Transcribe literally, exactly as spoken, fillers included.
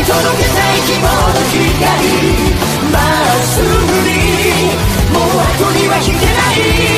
届けたい希望の光まっすぐにもう後には引けない